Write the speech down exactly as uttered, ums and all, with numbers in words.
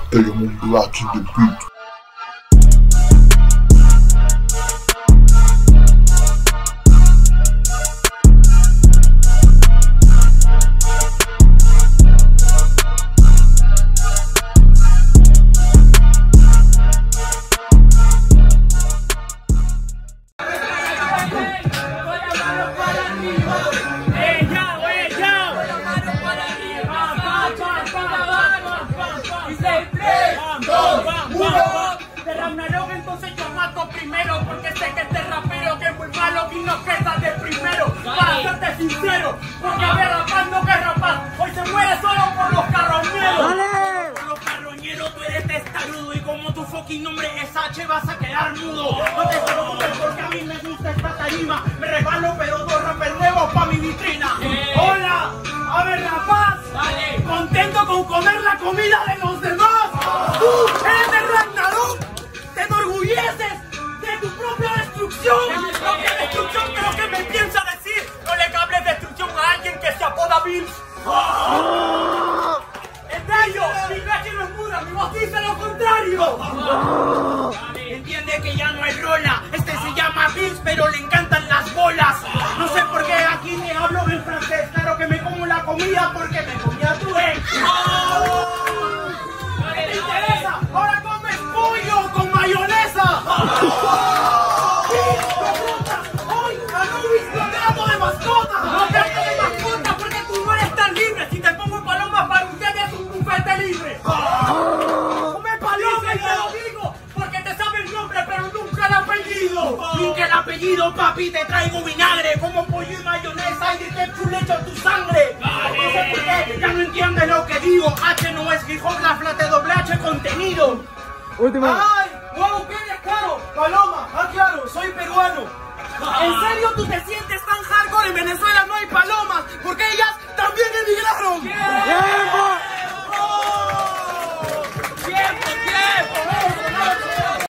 Element Black in the beat. Entonces yo mato primero porque sé que este rapero que es muy malo y no queda de primero. Para serte sincero, porque a ver rapando que rapar, hoy se muere solo por los carroñeros. Por los carroñeros tú eres testarudo y como tu fucking nombre es H vas a quedar mudo. No te preocupes porque a mí me gusta esta tarima, me resbalo pero dos rappers nuevos pa' mi vitrina. Eh. Hola, a ver rapaz, dale. Contento con comer la comida de los demás. Tú eres de Ragnarok. Te enorgulleces de tu propia destrucción. De mi propia destrucción, pero ¿qué me piensa decir? No le cables destrucción a alguien que se apoda Bills. ¡Oh! ¡Es bello! Mi leche no es muda, mi voz dice lo contrario. ¡Oh! Entiende que ya no hay rola. Este se llama Bills, pero le encantan las bolas. No sé por qué aquí le hablo en francés. Claro que me como la comida porque me comía tu ex. ¡Oh! ¿Qué te interesa? Ahora comes pollo con mayonesa. ¡Hoy Anubis no te hago de mascota! ¡No te hago de mascota porque tú no eres tan libre! Si te pongo palomas para usted es un bufete libre. ¡Come paloma y te lo digo! Porque te sabe el nombre pero nunca el apellido. Nunca el apellido, papi, te traigo vinagre como pollo y mayonesa y de ketchup le echo tu sangre. No sé por qué, ya no entiendes lo que digo. H no es hip hop, la flat de doble H contenido. Última.